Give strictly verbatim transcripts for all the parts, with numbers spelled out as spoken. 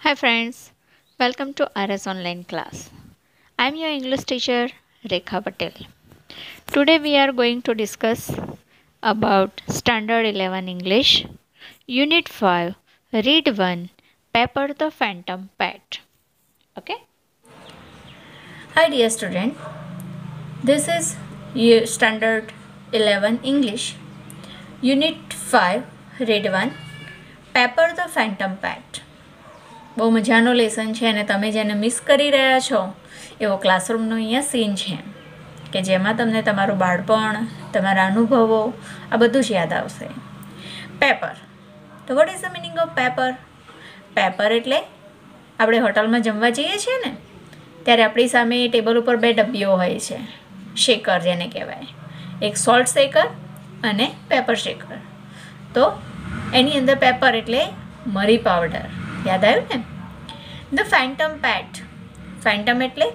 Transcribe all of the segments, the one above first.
Hi friends, welcome to R S online class. I am your English teacher Rekha Patel. Today we are going to discuss about Standard eleven English, Unit five, Read one, Pepper the Phantom Pet. Okay? Hi dear student, this is Year Standard eleven English, Unit five, Read one, Pepper the Phantom Pet. બહુ મજાનો lesson છે અને તમે જેને miss કરી રહ્યા છો એવો ક્લાસરૂમનો અહીંયા સીન છે કે જેમાં તમને તમારું બાળપણ, તમારા અનુભવો આ બધું જ યાદ આવશે. પેપર. તો what is the meaning of pepper? Pepper એટલે આપણે હોટલમાં જમવા જઈએ છીએ ને ત્યારે આપણી સામે ટેબલ ઉપર બે ડબ્બીઓ હોય છે, શેકર જેને કહેવાય, એક સોલ્ટ શેકર અને પેપર શેકર. તો એની અંદર પેપર એટલે મરી પાવડર, યાદ આવ્યું ને? The phantom pat. ફેન્ટમ એટલે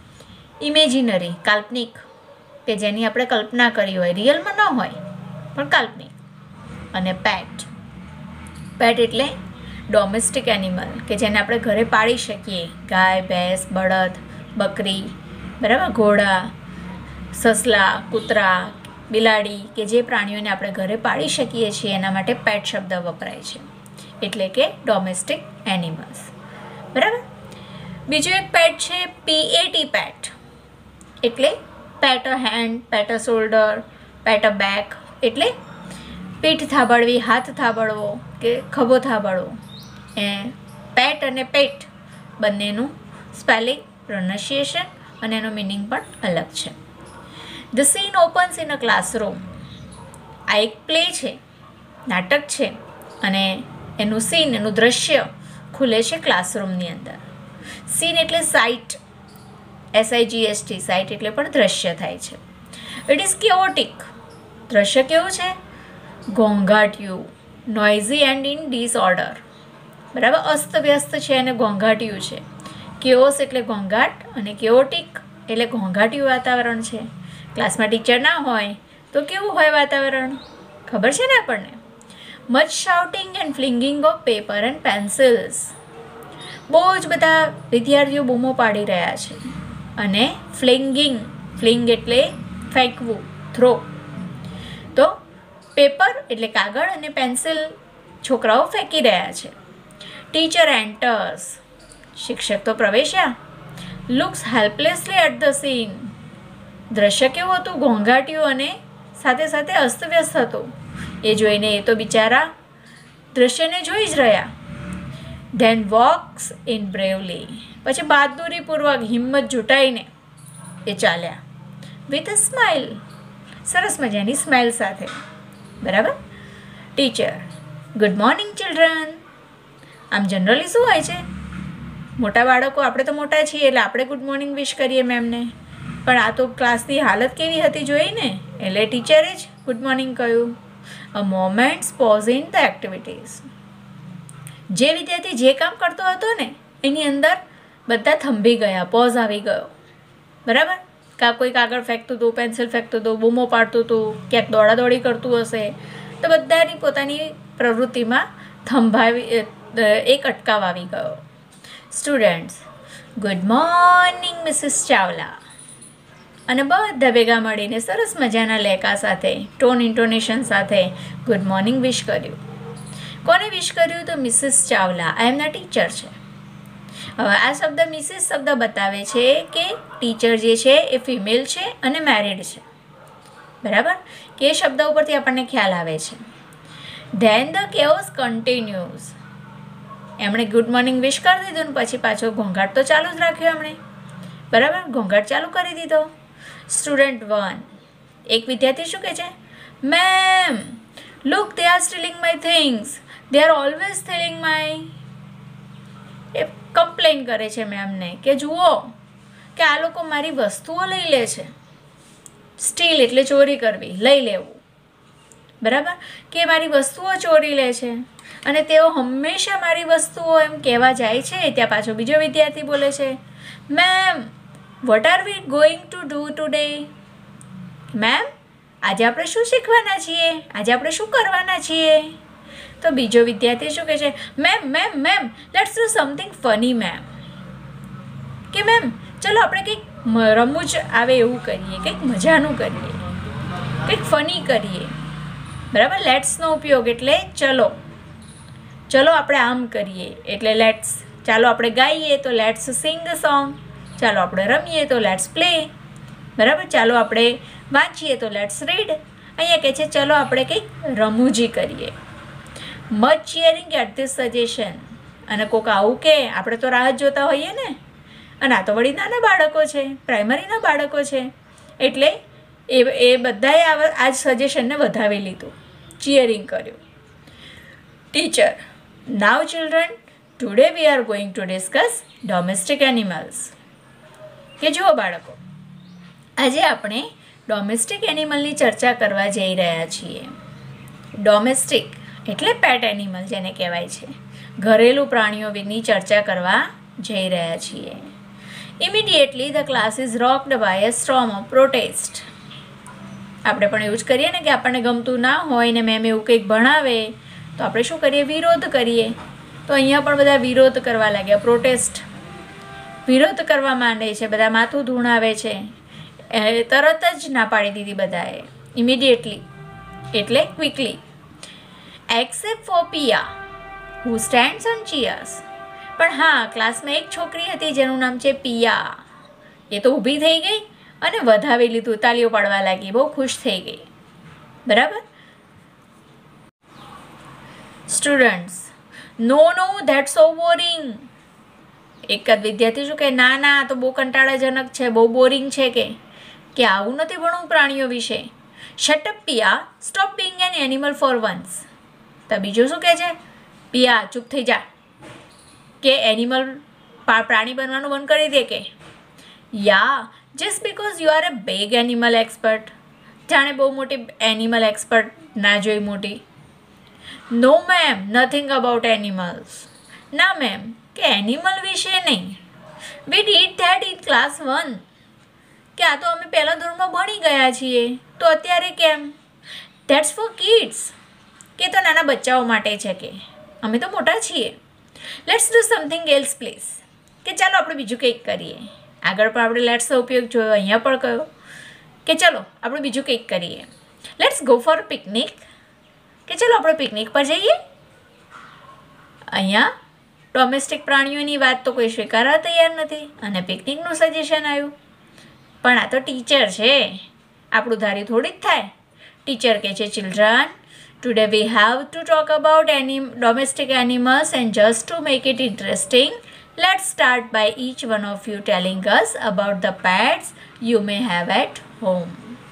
ઇમેજિનરી, કાલ્પનિક, કે જેની આપણે કલ્પના કરી હોય, રિયલમાં ન હોય પણ કાલ્પનિક. અને પેટ. પેટ એટલે ડોમેસ્ટિક એનિમલ કે જેને આપણે ઘરે પાળી શકીએ, ગાય, ભેંસ, બળદ, બકરી, બરાબર, ઘોડા, સસલા, કૂતરા, બિલાડી, કે જે પ્રાણીઓને આપણે ઘરે પાળી શકીએ છીએ એના માટે પેટ શબ્દ વપરાય છે, એટલે કે ડોમેસ્ટિક એનિમલ્સ. બરાબર. બીજું એક પેટ છે પીએટી પેટ, એટલે pat a hand, pat a shoulder, pat a back, એટલે પીઠ થાબડવી, હાથ થાબડવો કે ખભો થાબડવો. એ પેટ અને પેટ બંનેનું સ્પેલિંગ, પ્રોનન્સિએશન અને એનો મિનિંગ પણ અલગ છે. The scene opens in a classroom. આ એક પ્લે છે, નાટક છે, અને એનું સીન, એનું દ્રશ્ય ખુલે છે ક્લાસરૂમની અંદર. સીન એટલે સાઇટ, એસઆઈજીએસટી, સાઇટ એટલે પણ દ્રશ્ય થાય છે. It is chaotic. દ્રશ્ય કેવું છે? ઘોંઘાટિયું, નોઇઝી એન્ડ ઇન ડિસઓર્ડર. બરાબર, અસ્તવ્યસ્ત છે અને ઘોંઘાટિયું છે. કેઓસ એટલે ઘોંઘાટ અને કેઓટિક એટલે ઘોંઘાટિયું વાતાવરણ છે. ક્લાસમાં ટીચર ના હોય તો કેવું હોય વાતાવરણ? ખબર છે ને આપણને? Much shouting and flinging of paper and pencils. બહુ જ બધા વિદ્યાર્થીઓ બૂમો પાડી રહ્યા છે. અને ફ્લિંગિંગ, ફ્લિંગ એટલે ફેંકવું, થ્રો. તો પેપર એટલે કાગળ અને પેન્સિલ છોકરાઓ ફેંકી રહ્યા છે. Teacher enters. શિક્ષક તો પ્રવેશ્યા. Looks helplessly at the scene. દ્રશ્ય કેવું હતું? ઘોંઘાટિયું અને સાથે સાથે અસ્તવ્યસ્ત હતું. એ જોઈને એ તો બિચારા દ્રશ્યને જોઈ જ રહ્યા. Then walks in bravely. પછી બહાદુરીપૂર્વક, હિંમત જુટાઈને એ ચાલ્યા. With a smile. સરસ મજાની સ્માઇલ સાથે. બરાબર. ટીચર. Good morning children. આમ જનરલી શું હોય છે? મોટા બાળકો, આપણે તો મોટા છીએ એટલે આપણે ગુડ મોર્નિંગ વિશ કરીએ મેમને, પણ આ તો ક્લાસની હાલત કેવી હતી જોઈ ને, એટલે ટીચરે જ ગુડ મોર્નિંગ કહ્યું. A moment's pause in the activities. જે વિદ્યાર્થી જે કામ કરતો હતો ને એની અંદર બધા થંભી ગયા, પોઝ આવી ગયો. બરાબર. કાં કોઈ કાગળ ફેંકતું હતું, પેન્સિલ ફેંકતું હતું, બૂમો પાડતું હતું, ક્યાંક દોડાદોડી કરતું હશે, તો બધાની પોતાની પ્રવૃત્તિમાં થંભાવી, એક અટકાવ આવી ગયો. Students. Good morning Mrs Chawla. અને બધા ભેગા મળીને સરસ મજાના લેકા સાથે, ટોન ઇન્ટોનેશન સાથે ગુડ મોર્નિંગ વિશ કર્યું. કોને વિશ કર્યું? તો મિસિસ ચાવલા, આ એમના ટીચર છે. હવે આ શબ્દ મિસિસ શબ્દ બતાવે છે કે ટીચર જે છે એ ફિમેલ છે અને મેરિડ છે. બરાબર, કે એ શબ્દ ઉપરથી આપણને ખ્યાલ આવે છે. Then the chaos continues. એમણે ગુડ મોર્નિંગ વિશ કરી દીધું ને પછી પાછો ઘોંઘાટ તો ચાલુ જ રાખ્યો એમણે. બરાબર, ઘોંઘાટ ચાલુ કરી દીધો. Student one. એક વિદ્યાર્થી શું કહે છે? Ma'am, look, they are stealing my things. They are always stealing my. એ કમ્પ્લેન કરે છે મેમને કે જુઓ કે આ લોકો મારી વસ્તુઓ લઈ લે છે. સ્ટીલ એટલે ચોરી કરવી, લઈ લેવું. બરાબર, કે મારી વસ્તુઓ ચોરી લે છે અને તેઓ હંમેશા મારી વસ્તુઓ એમ કહેવા જાય છે. ત્યાં પાછો બીજો વિદ્યાર્થી બોલે છે, ma'am, what are we going to do today? Ma'am, આજે આપણે શું શીખવાના છીએ? આજે આપણે શું કરવાના છીએ? તો બીજો વિદ્યાર્થી શું કહે છે, ma'am ma'am ma'am let's do something funny ma'am. કે મેમ ચલો આપણે કંઈક રમૂજ આવે એવું કરીએ, કંઈક મજાનું કરીએ, કંઈક ફની કરીએ. બરાબર, લેટ્સનો ઉપયોગ એટલે ચલો, ચલો આપણે આમ કરીએ એટલે લેટ્સ. ચાલો આપણે ગાઈએ તો લેટ્સ સિંગ અ સોંગ. ચાલો આપણે રમીએ તો લેટ્સ પ્લે. બરાબર, ચાલો આપણે વાંચીએ તો લેટ્સ રીડ. અહીંયા કહે છે ચલો આપણે કંઈક રમૂજી કરીએ. Much cheering at this suggestion. અને કોઈક આવું કે આપણે તો રાહ જ જોતા હોઈએ ને, અને આ તો વળી નાના બાળકો છે, પ્રાઇમરીના બાળકો છે, એટલે એ એ બધાએ આ જ સજેશનને વધાવી લીધું, ચીયરિંગ કર્યું. Teacher, now children, today we are going to discuss domestic animals. કે જુઓ બાળકો, આજે આપણે ડોમેસ્ટિક એનિમલની ચર્ચા કરવા જઈ રહ્યા છીએ. ડોમેસ્ટિક એટલે પેટ એનિમલ જેને કહેવાય છે, ઘરેલું પ્રાણીઓની ચર્ચા કરવા જઈ રહ્યા છીએ. Immediately the class is rocked by a storm of protest. આપણે પણ એવું જ કરીએ ને કે આપણને ગમતું ના હોય ને મેમ એવું કંઈક ભણાવે તો આપણે શું કરીએ, વિરોધ કરીએ. તો અહીંયા પણ બધા વિરોધ કરવા લાગ્યા, પ્રોટેસ્ટ, વિરોધ કરવા માંડે છે, બધા માથું ધૂણાવે છે. તરત જ ના પાડી દીધી બધાએ, ઇમિડિયેટલી એટલે quickly. Except for Piya who stands on cheers. પણ હા, ક્લાસમાં એક છોકરી હતી જેનું નામ છે પિયા. એ તો ઊભી થઈ ગઈ અને વધાવી લીધું, તાલીઓ પાડવા લાગી, બહુ ખુશ થઈ ગઈ. બરાબર. Students, no no that's so boring. એક જ વિદ્યાર્થી શું કહે, ના ના તો બહુ કંટાળાજનક છે, બહુ બોરિંગ છે, કે કે આવું નથી ભણવું પ્રાણીઓ વિશે. Shut up Piya, stop being an animal for once. તો બીજું શું કહે છે, પિયા ચૂપ થઈ જા, કે એનિમલ પ્રાણી બનવાનું બંધ કરી દે. કે ya just because you are a big animal expert. જાણે બહુ મોટી એનિમલ એક્સપર્ટ ના જોઈ મોટી. No ma'am, nothing about animals. ના મેમ, કે એનિમલ વિશે નહીં. We did that in class one. કે આ તો અમે પહેલા ધોરણમાં ભણી ગયા છીએ, તો અત્યારે કેમ? That's for kids. કે તો નાના બચ્ચાઓ માટે છે, કે અમે તો મોટા છીએ. Let's do something else please. કે ચાલો આપણે બીજું કંઈક કરીએ. આગળ પણ આપણે લેટ્સનો ઉપયોગ જોયો, અહીંયા પણ કયો કે ચલો આપણે બીજું કંઈક કરીએ. Let's go for picnic. કે ચલો આપણે પિકનિક પર જઈએ. અહીંયા ડોમેસ્ટિક પ્રાણીઓની વાત તો કોઈ સ્વીકારવા તૈયાર નથી અને પિકનિકનું સજેશન આવ્યું. પણ આ તો ટીચર છે, આપણું ધારી થોડી જ થાય. ટીચર કહે છે, children, today we have to talk about any domestic animals and just to make it interesting, let's start by each one of you telling us about the pets you may have at home.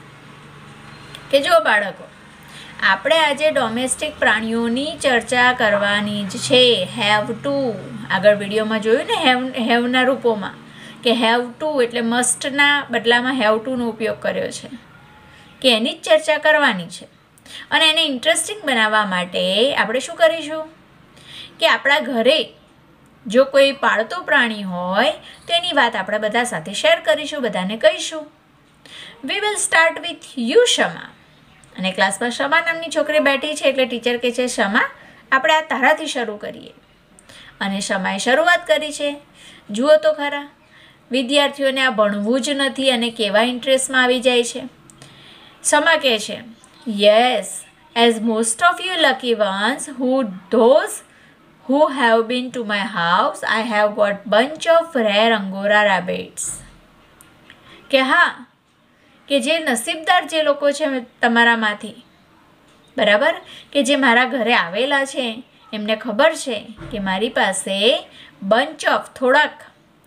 કે જુઓ બાળકો, આપણે આજે domestic પ્રાણીઓની ચર્ચા કરવાની જ છે. હેવ ટુ, આગળ વિડીયોમાં જોયું ને, હેવ હેવના રૂપોમાં, કે હેવ ટુ એટલે મસ્ટના બદલામાં હેવ ટુનો ઉપયોગ કર્યો છે, કે એની જ ચર્ચા કરવાની છે. અને એને ઇન્ટરેસ્ટિંગ બનાવવા માટે આપણે શું કરીશું, કે આપણા ઘરે જો કોઈ પાળતું પ્રાણી હોય તો એની વાત આપણે બધા સાથે શેર કરીશું, બધાને કહીશું. We will start with you Shama. અને ક્લાસમાં શમા નામની છોકરી બેઠી છે એટલે ટીચર કહે છે, શમા આપણે આ તારાથી શરૂ કરીએ. અને શમાએ શરૂઆત કરી છે. જુઓ તો ખરા, વિદ્યાર્થીઓને આ ભણવું જ નથી અને કેવા ઇન્ટરેસ્ટમાં આવી જાય છે. શમા કહે છે, yes, as most of you lucky ones who those who have been to my house, I have got bunch of rare Angora rabbits. કે હા, કે જે નસીબદાર જે લોકો છે તમારામાંથી, બરાબર, કે જે મારા ઘરે આવેલા છે એમને ખબર છે કે મારી પાસે બંચ ઓફ, થોડાક,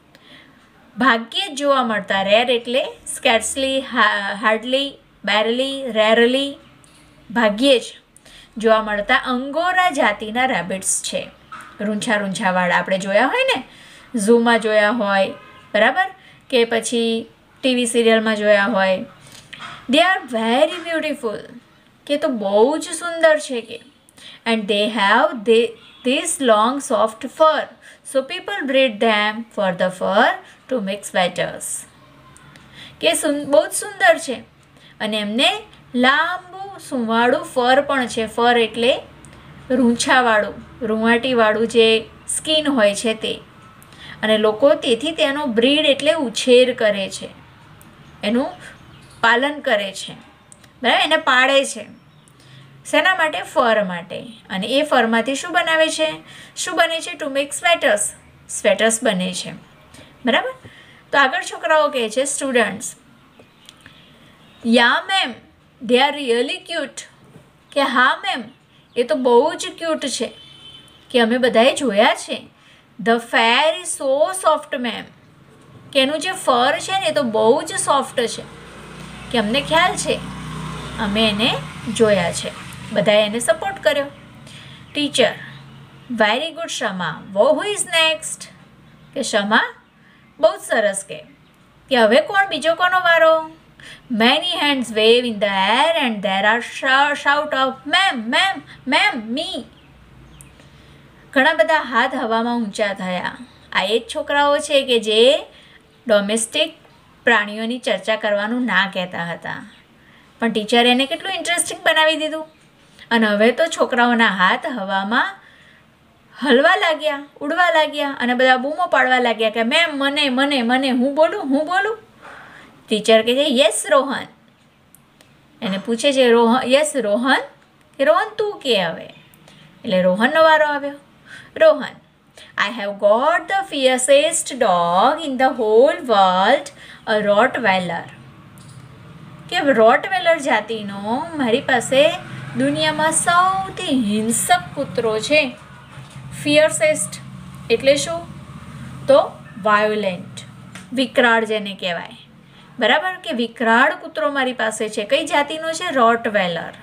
ભાગ્યે જ જોવા મળતા, રેર એટલે સ્કેર્સલી, હાર્ડલી, બેરલી, રેરલી, ભાગ્યે જ જોવા મળતા અંગોરા જાતિના રેબિટ્સ છે. રૂંછા રૂંછાવાળા આપણે જોયા હોય ને, ઝૂમાં જોયા હોય, બરાબર, કે પછી ટીવી સિરિયલમાં જોયા હોય. They are very beautiful. કે તો બહુ જ સુંદર છે. કે and they have they this long soft fur, so people breed them for the fur to make sweaters. કે બહુ જ સુંદર છે અને એમને લાંબુ સુંવાળું ફર પણ છે. ફર એટલે રૂંછાવાળું રૂંવાટીવાળું જે સ્કિન હોય છે તે, અને લોકો તેથી તેનો બ્રીડ એટલે ઉછેર કરે છે, એનું પાલન કરે છે, બરાબર, એને પાળે છે. શેના માટે? ફર માટે. અને એ ફરમાંથી શું બનાવે છે? શું બને છે? Two make sweaters. સ્વેટર્સ બને છે, બરાબર. તો આગળ છોકરાઓ કહે છે, students, ya ma'am, they are really cute. કે હા મેમ, એ તો બહુ જ ક્યુટ છે, કે અમે બધાએ જોયા છે. The fur is so soft ma'am. કે એનું જે ફર છે ને એ તો બહુ જ સોફ્ટ છે, કે અમને ખ્યાલ છે, અમે એને જોયા છે. બધાએ એને સપોર્ટ કર્યો. Teacher, very good Shama. Whoa who is next? કે શમા, બહુ જ સરસ. કે કે હવે કોણ? બીજો કોનો વારો? Many hands wave in the air and there are shout of ma'am ma'am ma'am me. ઘણા બધા હાથ હવામાં ઊંચા થયા. આ એ જ છોકરાઓ છે કે જે ડોમેસ્ટિક પ્રાણીઓની ચર્ચા કરવાનું ના કહેતા હતા, પણ ટીચરે એને કેટલું ઇન્ટરેસ્ટિંગ બનાવી દીધું. અને હવે તો છોકરાઓના હાથ હવામાં હલવા લાગ્યા, ઉડવા લાગ્યા, અને બધા બૂમો પાડવા લાગ્યા કે મેમ મને મને મને હું બોલું હું બોલું. ટીચર કહે છે યસ રોહન. એને પૂછે છે રોહન, યસ રોહન, કે રોહન તું કે હવે. એટલે રોહનનો વારો આવ્યો. Rohan, I have got the fiercest dog in the whole world, a Rottweiler. કે રોટવેલર જાતિનો મારી પાસે દુનિયામાં સૌથી હિંસક કૂતરો છે. ફિયર્સેસ્ટ એટલે શું? તો વાયોલેન્ટ, વિકરાળ જેને કહેવાય, બરાબર. કે વિકરાળ કૂતરો મારી પાસે છે. કઈ જાતિનો છે? રોટવેલર.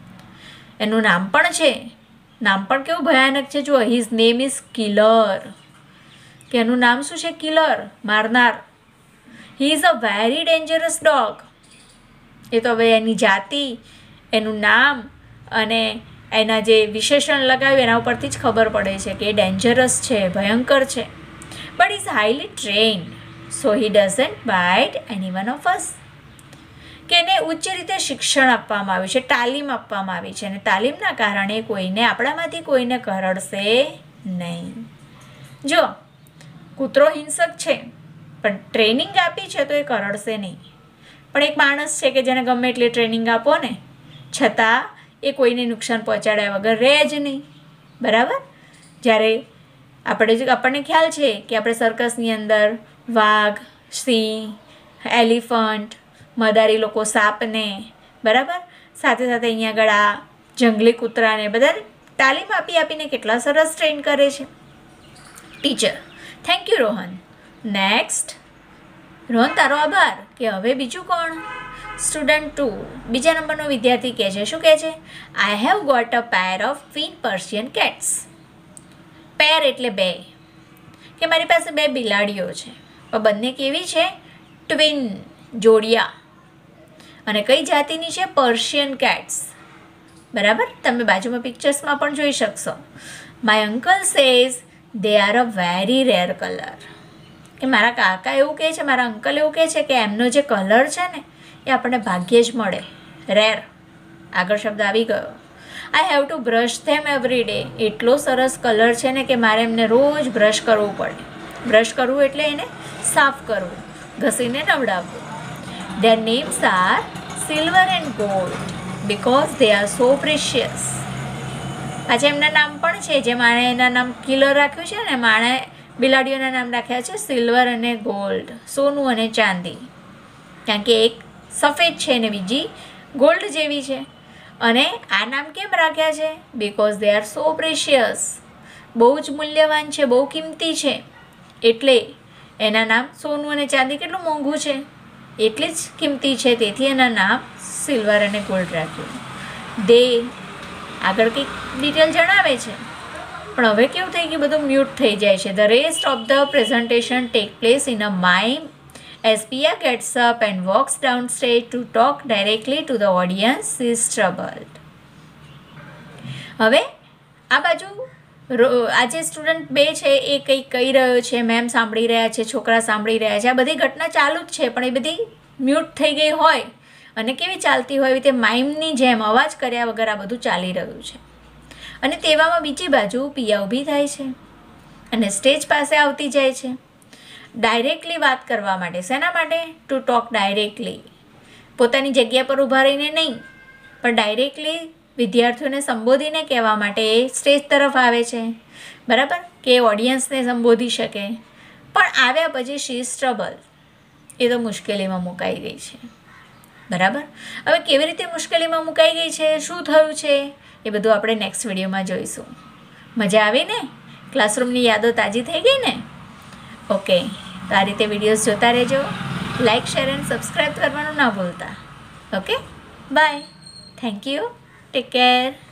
એનું નામ પણ છે, નામ પણ કેવું ભયાનક છે. જો, હિઝ નેમ ઇઝ કિલર. કે એનું નામ શું છે? કિલર, મારનાર. He is a very dangerous dog. એ તો હવે એની જાતિ, એનું નામ અને એના જે વિશેષણ લગાવ્યું એના ઉપરથી જ ખબર પડે છે કે એ ડેન્જરસ છે, ભયંકર છે. But is highly trained, so he doesn't bite any one of us. કે એને ઉચ્ચ રીતે શિક્ષણ આપવામાં આવ્યું છે, તાલીમ આપવામાં આવી છે, અને તાલીમના કારણે કોઈને, આપણામાંથી કોઈને કરડશે નહીં. જો, કૂતરો હિંસક છે, પણ ટ્રેનિંગ આપી છે તો એ કરડશે નહીં. પણ એક માણસ છે કે જેને ગમે એટલી ટ્રેનિંગ આપો ને, છતાં એ કોઈને નુકસાન પહોંચાડ્યા વગર રહે જ નહીં, બરાબર. જ્યારે આપણે આપણને ખ્યાલ છે કે આપણે સર્કસની અંદર વાઘ, સિંહ, એલિફન્ટ, મદારી લોકો સાપને, બરાબર, સાથે સાથે અહીંયા આગળ આ જંગલી કૂતરાને બધાને તાલીમ આપી આપીને કેટલા સરસ ટ્રેન કરે છે. Teacher, thank you Rohan. Next. Rohan, તારો આભાર. કે હવે બીજું કોણ? સ્ટુડન્ટ ટુ, બીજા નંબરનો વિદ્યાર્થી કહે છે. શું કહે છે? I have got a pair of twin Persian cats. Pair એટલે બે, કે મારી પાસે બે બિલાડીઓ છે, પણ બંને કેવી છે? ટ્વિન, જોડિયા. અને કઈ જાતિની છે? પર્શિયન કેટ્સ, બરાબર. તમે બાજુમાં પિક્ચર્સમાં પણ જોઈ શકશો. My uncle says they are a very rare colour. કે મારા કાકા એવું કહે છે, મારા અંકલ એવું કહે છે કે એમનો જે કલર છે ને એ આપણને ભાગ્યે જ મળે, રેર. આગળ શબ્દ આવી ગયો. I have to brush them every day. એટલો સરસ કલર છે ને કે મારે એમને રોજ બ્રશ કરવું પડે. બ્રશ કરવું એટલે એને સાફ કરવું, ઘસીને નવડાવવું. Their names are silver and gold because they are so precious. પાછા એમના નામ પણ છે, જે માણે એના નામ કિલર રાખ્યું છે ને, માણે બિલાડીઓના નામ રાખ્યા છે સિલ્વર અને ગોલ્ડ, સોનું અને ચાંદી. કારણ કે એક સફેદ છે ને બીજી ગોલ્ડ જેવી છે. અને આ નામ કેમ રાખ્યા છે? Because they are so precious. બહુ જ મૂલ્યવાન છે, બહુ કિંમતી છે, એટલે એના નામ. સોનું અને ચાંદી કેટલું મોંઘું છે, એટલે જ કિંમતી છે, તેથી એના નામ સિલ્વર અને ગોલ્ડ રાખ્યું. દે આગળ કંઈક ડિટેલ જણાવે છે, પણ હવે કેવું થઈ ગયું, બધું મ્યુટ થઈ જાય છે. The rest of the presentation take place in a mime as Piya gets up and walks down stage to talk directly to the audience is troubled. હવે આ બાજુ આ જે સ્ટુડન્ટ બે છે એ કંઈક કહી રહ્યો છે, મેમ સાંભળી રહ્યા છે, છોકરા સાંભળી રહ્યા છે. આ બધી ઘટના ચાલુ જ છે, પણ એ બધી મ્યુટ થઈ ગઈ હોય અને કેવી ચાલતી હોય એવી રીતે માઇમની જેમ અવાજ કર્યા વગર આ બધું ચાલી રહ્યું છે. અને તેવામાં બીજી બાજુ પિયા ઊભી થાય છે અને સ્ટેજ પાસે આવતી જાય છે ડાયરેક્ટલી વાત કરવા માટે. શેના માટે? To talk directly. પોતાની જગ્યા પર ઊભા રહીને નહીં, પણ ડાયરેક્ટલી વિદ્યાર્થીઓને સંબોધીને કહેવા માટે એ સ્ટેજ તરફ આવે છે. બરાબર, કે ઓડિયન્સને સંબોધી શકે. પણ આવ્યા પછી શી ઇઝ ટ્રબલ, એ તો મુશ્કેલીમાં મુકાઈ ગઈ છે. બરાબર, હવે કેવી રીતે મુશ્કેલીમાં મુકાઈ ગઈ છે, શું થયું છે, એ બધું આપણે નેક્સ્ટ વિડીયોમાં જોઈશું. મજા આવી ને? ક્લાસરૂમની યાદો તાજી થઈ ગઈ ને? ઓકે, તો આ રીતે વિડીયોઝ જોતા રહેજો. લાઇક, શેર એન્ડ સબસ્ક્રાઈબ કરવાનું ના ભૂલતા. Okay, bye. Thank you. Take care.